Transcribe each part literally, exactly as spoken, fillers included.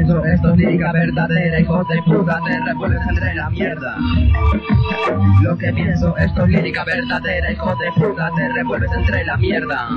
pienso esto es lírica verdadera, hijos de puta, te revuelves entre la mierda. Lo que pienso esto es lírica verdadera, hijos de puta, te revuelves entre la mierda.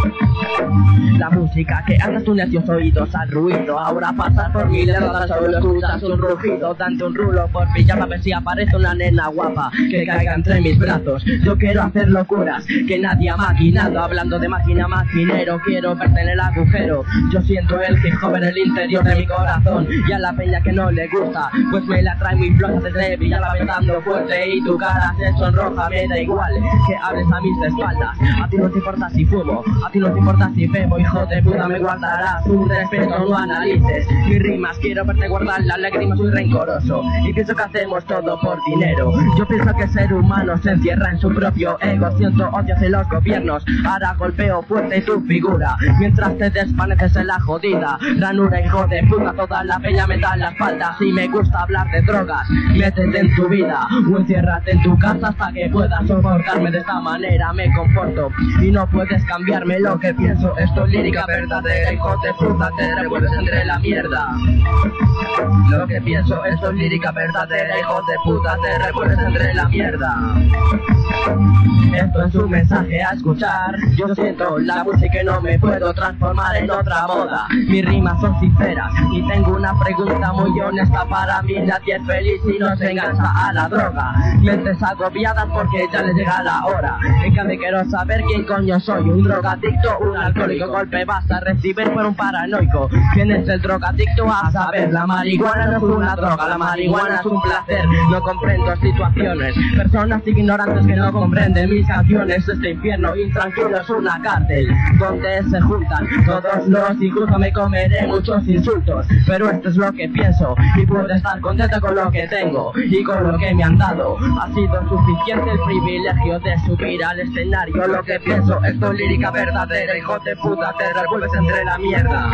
La música que antes tus necios oídos al ruido, ahora pasas por mi dedo, tan solo escuchas un rugido. Dante un rulo por pillar a ver si aparece una nena guapa que caiga entre mis brazos. Yo quiero hacer locuras que nadie ha maquinado. Hablando de máquina, maquinero, quiero verte en el agujero. Yo siento el hip hop en el interior de mi corazón, y a la peña que no le gusta pues me la trae muy floja desde Villalba pensando fuerte. Y tu cara se sonroja, me da igual que hables a mis espaldas. A ti no te importa si fumo, a ti no te importa si bebo, hijo de puta, me guardarás un respeto, no analices mis rimas. Quiero verte guardar las lágrimas, soy rencoroso y pienso que hacemos todo por dinero. Yo pienso que el ser humano se encierra en su propio ego. Siento odio hacia los gobiernos, ahora golpeo fuerte tu figura mientras te desvaneces en la jodida ranura, hijo de puta. Toda la peña me da la espalda. Si me gusta hablar de drogas, métete en tu vida o enciérrate en tu casa hasta que puedas soportarme. De esta manera me comporto y no puedes cambiarme lo que pienso. Esto es lírica verdadera, hijo de puta, te revuelves entre la mierda. Lo que pienso, esto es lírica verdadera, hijo de puta, te revuelves entre la mierda. Esto es un mensaje a escuchar. Yo siento la música y no me puedo transformar en otra moda. Mis rimas son sinceras y tengo una pregunta muy honesta para mí. Nadie es feliz y no se engancha a la droga. Mentes agobiadas porque ya les llega la hora. En cambio quiero saber quién coño soy. Un drogadicto, un alcohólico. Golpe vas a recibir por un paranoico. ¿Quién es el drogadicto? A saber, la marihuana no es una droga, la marihuana es un placer. No comprendo situaciones, personas ignorantes que no comprenden mis canciones. Este infierno intranquilo es una cárcel donde se juntan todos los, incluso me comeré muchos insultos, pero esto es lo que pienso y puedo estar contento con lo que tengo y con lo que me han dado. Ha sido suficiente el privilegio de subir al escenario. Lo que pienso, esto es lírica verdadera, hijo de puta, te revuelves entre la mierda.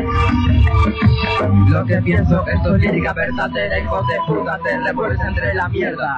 Lo que pienso, esto es lírica verdadera, hijo de puta, te revuelves entre la mierda.